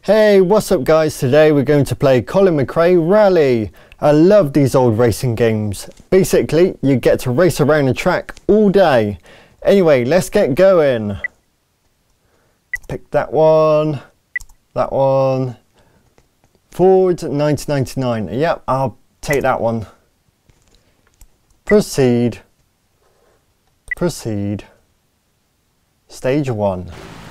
Hey, what's up guys? Today we're going to play Colin McRae Rally. I love these old racing games. Basically, you get to race around the track all day. Anyway, let's get going. Pick that one. Ford 1999. Yep, I'll take that one. Proceed. Stage 1.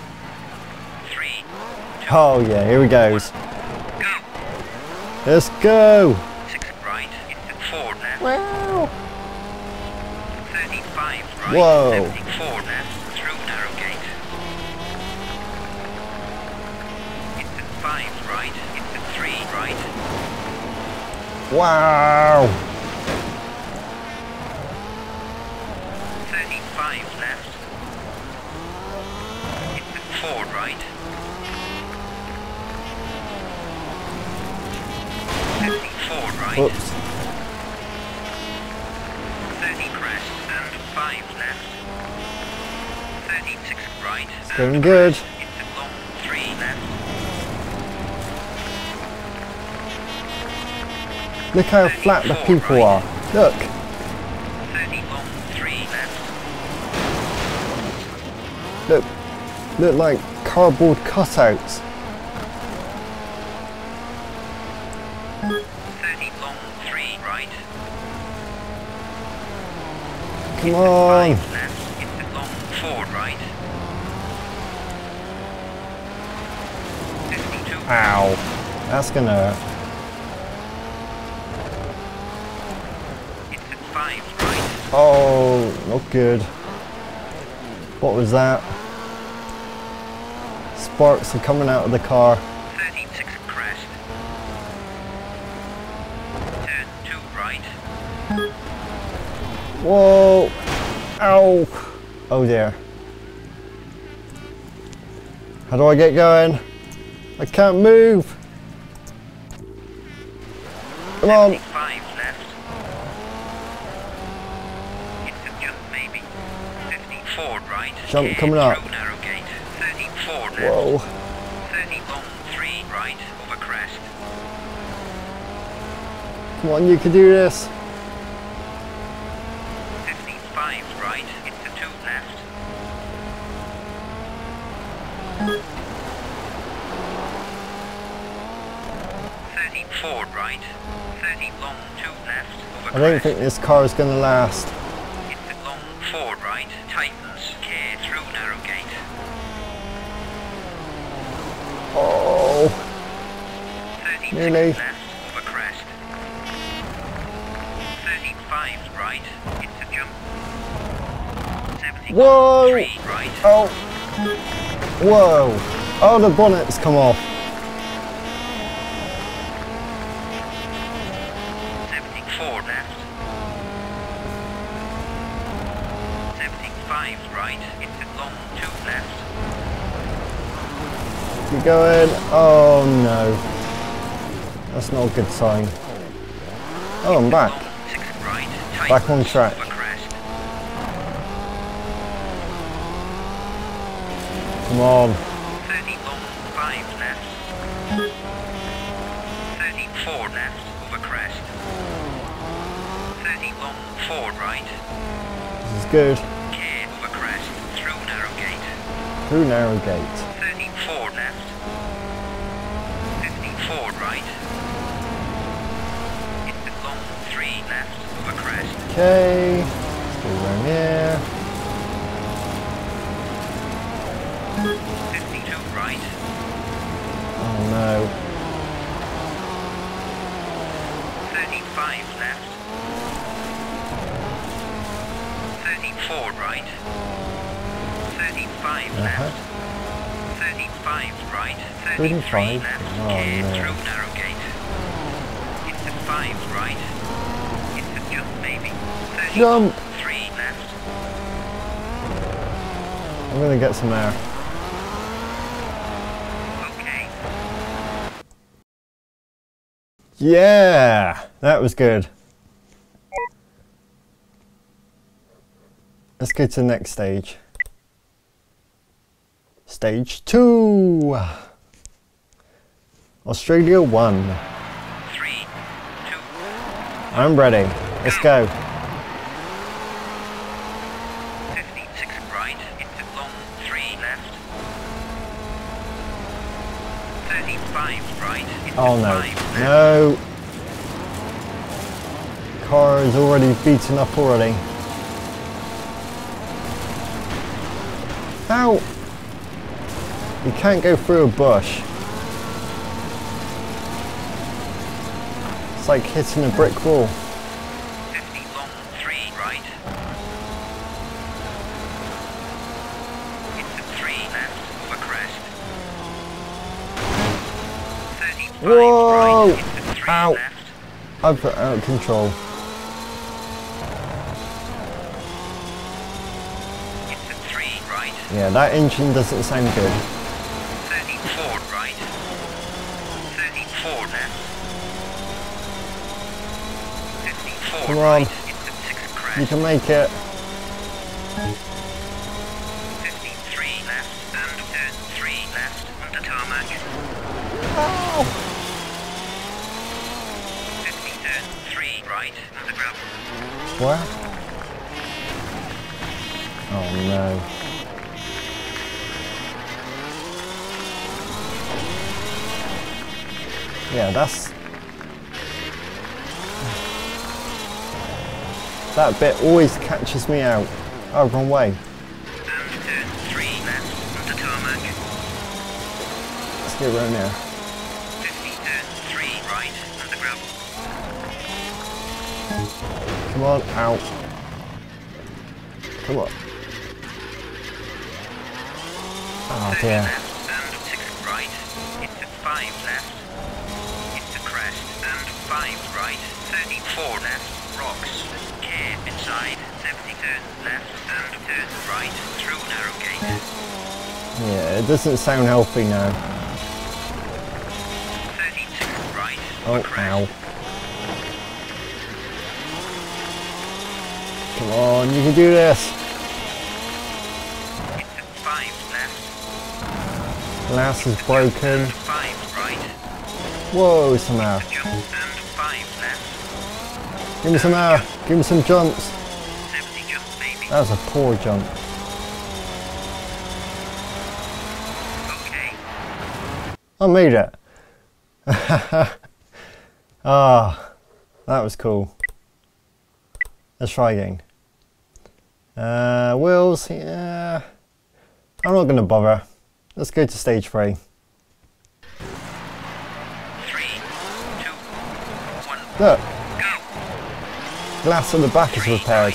Oh yeah, here we goes. Go. Let's go. 6 right into 4 left. Wow. 35 right. Whoa. 74 left through narrow gate. Into 5 right. Into 3 right. Wow. 35 left. Into 4 right. 54 right. Oops. 30 crest and 5 left. 36 right. It's going good. Into long 3 left. Look how flat the people are. Look. 30 long 3 left. Look like cardboard cutouts. 30 long 3 right. Come on. 5 left. Into long 4 right. 52 Ow. That's gonna hurt. into 5 right. Oh, not good. What was that? Sparks are coming out of the car. 36 crest. Turn 2 right. Whoa. Ow. Oh dear. How do I get going? I can't move. Come on. 75 left. Into jump maybe. 54 right. Jump coming up. Through narrow gate. 34 left. Whoa. 30 long 3 right over crest. Come on, you can do this. 55 right into 2 left. 34 right. 30 long 2 left over I don't crest. think this car is gonna last. Into long 4 right. Tightens. Care through narrow gate. Oh. 36 Nearly. left over crest. 35 right into jump. 70 Whoa. 3 right. Oh. Whoa. Oh, the bonnet's come off. 74 left. 75 right into long 2 left. Keep going. Oh no. That's not a good sign. Oh, I'm back. Long 6 right. Back on track. Over crest. Come on. 30 long 5 left. 34 left over crest. 30 long 4 right. This is good. Care over crest through narrow gate. Through narrow gate. 34 left. 54 right. Into long 3 left over crest. Okay. Let's go around here. 52 right. Oh no. 35 left. 34 right. 35 left. 35 right. 33 35? left. Oh, Care no. through narrow gate. Into 5 right. Into jump maybe. 30 Jump. 3 left. I'm gonna get some air. Okay. Yeah, that was good. Let's go to the next stage. Stage 2. Australia 1. 3, 2, I'm ready. Let's go. 56 right, into long 3 left. 35 right, into Oh no. 5 left. No. Car is already beaten up already. How? You can't go through a bush. It's like hitting a brick wall. 50 long 3 right. Into 3 left, over crest. 35 Whoa! right, into 3 Ow. left. I've got out of control. Into 3 right. Yeah, that engine doesn't sound good. 34 right. 34 left. 54 Come on. right, into 6 crest. You can make it. 53 left and turn 3 left onto tarmac. Oh. 50 turn 3 right onto gravel. What? Oh no. Yeah, that bit always catches me out. Oh, wrong way. And turn 3 left onto tarmac. Let's get around here. 50 turn 3 right onto gravel. Come on, out. Come on. Oh 30 dear. left and 6 right. Into 5 left. Into crest and 5 right. 34 left. Rocks. Care inside. 70 turn left and turn right through narrow gate. Yeah, it doesn't sound healthy now. 36 right. Oh, over crest. ow. Come on, you can do this. Into 5 left. Glass is broken. 5 right. Whoa, some air. Jump and 5 left. Give me some air. Give me some jumps. 70 jump maybe. That was a poor jump. Okay. I made it. Ah, that was cool. Let's try again. Wheels, yeah. I'm not going to bother. Let's go to stage 3. 3, 2, 1. Look, Go. glass at the back is 3 repaired. right.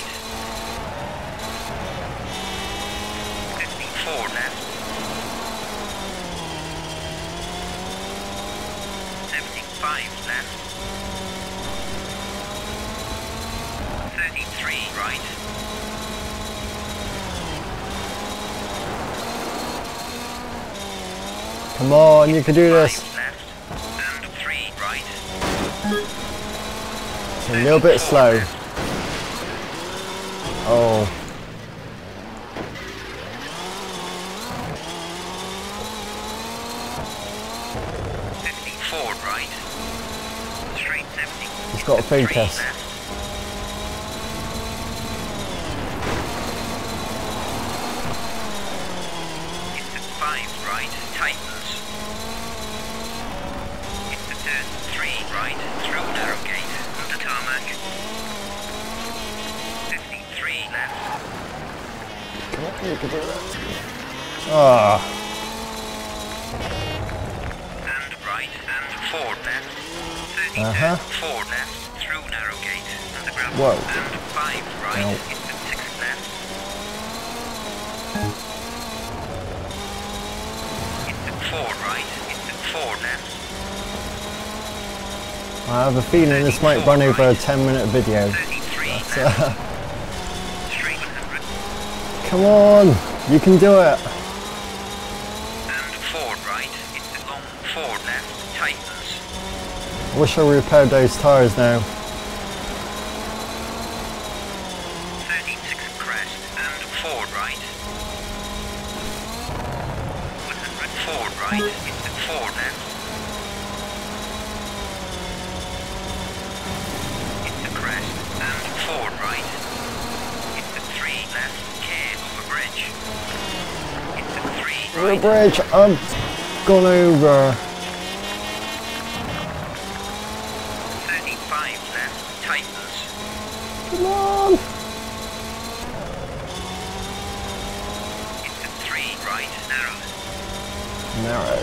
54 left. 75 left. 33 right. Come on, you can do this. 5 left and 3 right. It's a little bit 34 slow. left. Oh, 54 right. Straight 70. He's got a Three focus. left. Into 5 right, tightens. Into turn 3 right, through narrow gate, onto tarmac. 53 left. come on, you can do that. Ah, And right, and 4 left. 30 Uh-huh. turn 4 left, through narrow gate, onto gravel. Whoa. And 5 right, Ow. into 6 left. Into 4 right, into 4 left. I have a feeling this might run over a 10-minute video. 33 But, left. Straight 100. come on, you can do it. And 4 right, into long 4 left, tightens. I wish I repaired those tyres now. 36 crest and 4 right. 104 right, into 4 left. right. bridge. I've gone over. 35 left, tightens. Come on. Into 3 right, narrows. Narrow.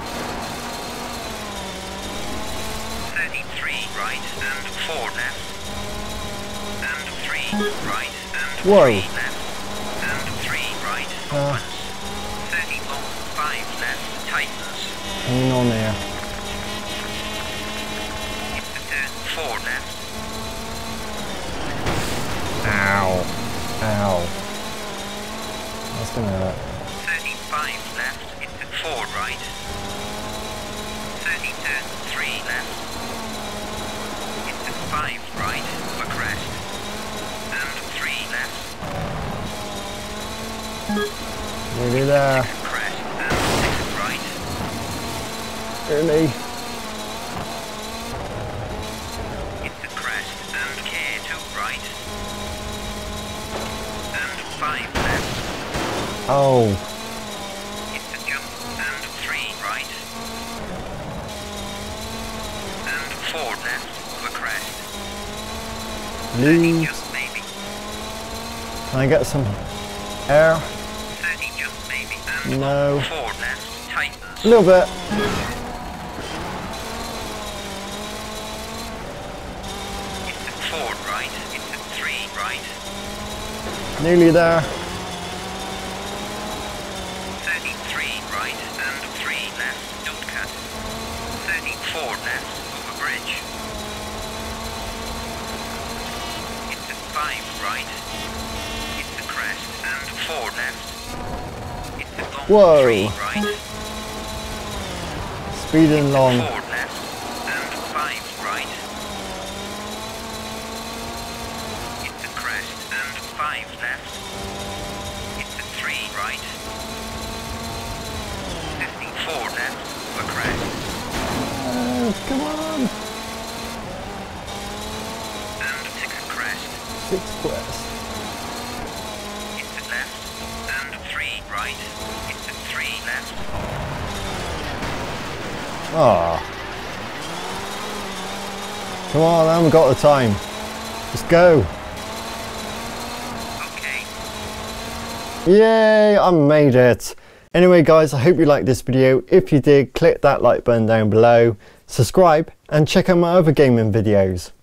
33 right and 4 left. And 3 right and Whoa. 3 left. And 3 right, opens. 30 long, 5 left, tightens. Hanging on here. Into turn 4 left. Ow. Ow. That's gonna hurt. 35 left, into 4 right. 30 turn 3 left. Into 5 right, over crest. And 3 left. Nearly there. Crest and 6 right. Really. Into crest and care 2 right. And 5 left. Oh. Into jump and 3 right. And 4 left, over crest. 30 Leave. jump maybe. Can I get some air? 30 jump maybe. And No. 4 left, tightens. A little bit. Into 4 right, into 3 right. Nearly there. 33 right and 3 left, don't cut. 34 left, over bridge. Into 5 right. Into crest and 4 left. Into long Whoa. 3 right. Speeding long. 4 left and 5 right. Into crest and 5 left. Into 3 right. 54 left, over crest. Oh, come on. And 6 crest. 6 quest. Into left and 3 right. Into 3 left. Ah. Come on, I haven't got the time. Let's go. Okay. Yay, I made it. Anyway guys, I hope you liked this video. If you did, click that like button down below, subscribe and check out my other gaming videos.